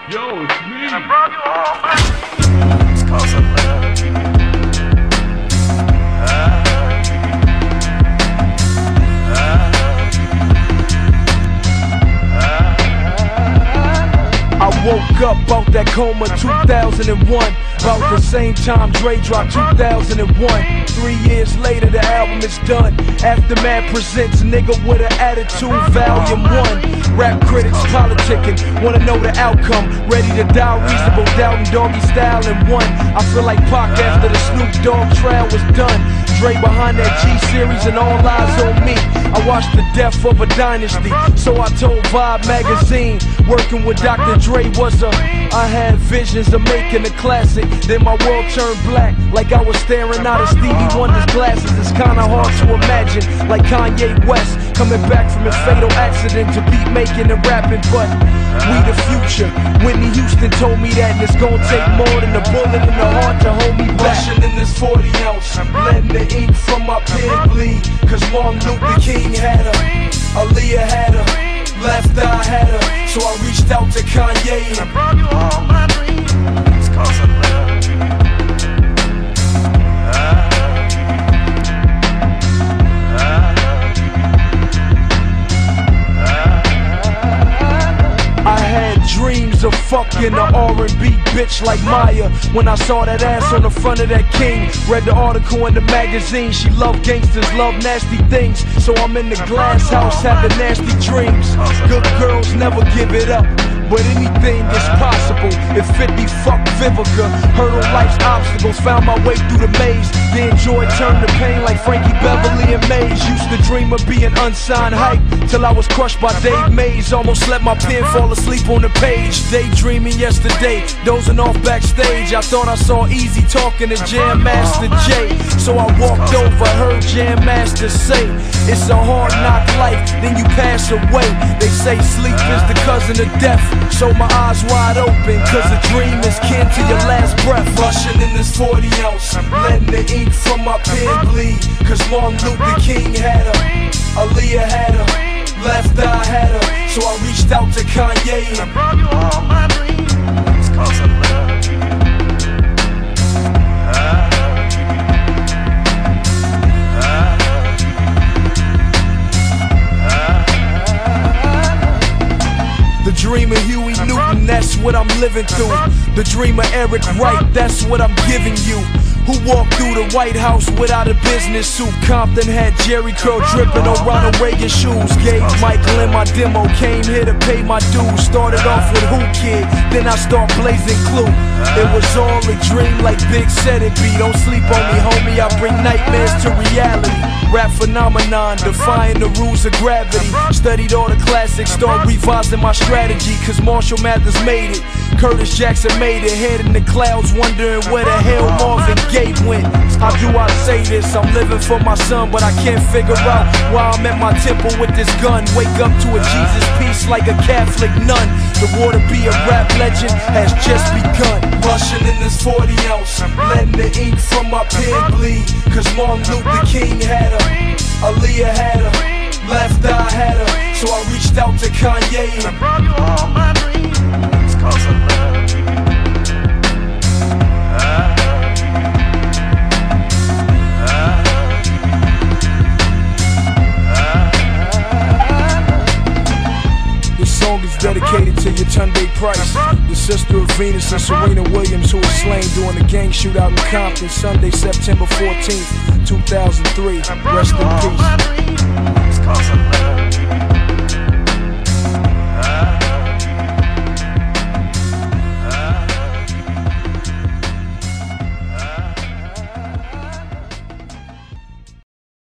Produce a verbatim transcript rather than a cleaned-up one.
Yo, it's me. I brought you all my dreams, 'cause I love you. I woke up out that coma two thousand one. About the same time Dre dropped two thousand one. Three years later the album is done. Aftermath presents Nigga with an Attitude Volume one. Rap critics politicking, wanna know the outcome. Ready to die, reasonable doubt and doggy style in one. I feel like Pac after the Snoop Dogg trial was done. Dre behind that G-Series and all eyes on me. I watched the death of a dynasty, so I told Vibe magazine. Working with Doctor Dre was a, I had visions of making a classic. Then my world turned black, like I was staring out of Stevie Wonder's glasses. It's kinda hard to imagine, like Kanye West coming back from his fatal accident to beat making and rapping. But we the future. Whitney Houston told me that, and it's gonna take more than a bullet in the heart to hold me back. Rushing in this forty ounce, letting the ink from my pen bleed. Cause Martin Luther King had her, Aaliyah had her, left eye had her. So I reached out to Kanye and I brought you all my dreams, 'cause I love you. I had dreams of fucking a R and B bitch like Maya. When I saw that ass on the front of that King, read the article in the magazine. She loved gangsters, love nasty things. So I'm in the glass house having nasty dreams. Good girls never give it up, but anything is possible. If fifty fucked Vivica, hurdle life's obstacles, found my way through the maze. Then joy turned to pain like Frankie Beverly and Maze. Used to dream of being unsigned hype, till I was crushed by Dave Mays. Almost let my pen fall asleep on the page. Daydreaming yesterday, dozing off backstage. I thought I saw Easy talking to Jam Master Jay. So I walked over, heard Jam Master say, it's a hard knock life, then you pass away. They say sleep is the cousin of death. So my eyes wide open, cause a dream is kin to your last breath. Rushing in this forty ounce, letting the ink from my pen bleed. Cause Martin Luther King had her, Aaliyah had her, left eye had her. So I reached out to Kanye and I brought you all my dreams, 'cause I love you. the dream of Huey Newton, that's what I'm living through. The dream of Eric Wright, that's what I'm giving you. Who walked through the White House without a business suit? Compton had Jerry curl dripping on Ronald Reagan shoes. Gave Michael in my demo, came here to pay my dues. Started off with Who Kid, then I start blazing Clue. It was all a dream like Big said it be. Don't sleep on me, homie, I bring nightmares to reality. Rap phenomenon, defying the rules of gravity. Studied all the classics, start revising my strategy. Cause Marshall Mathers made it, Curtis Jackson made it. Head in the clouds, wondering where the hell Marvin Gaye went. How do I say this? I'm living for my son, but I can't figure out why I'm at my temple with this gun. Wake up to a Jesus piece like a Catholic nun. The war to be a rap legend has just begun. Rushing in this forty ounce, letting the ink from my pen bleed. Cause Martin Luther King had her, Aaliyah had her, left eye had her. So I reached out to Kanye and I brought you all my dreams, 'cause I love you. This song is dedicated to Yetunde Price, the sister of Venus and Serena Williams, who was slain during the gang shootout in Compton, Sunday, September fourteenth, two thousand three. Rest in peace.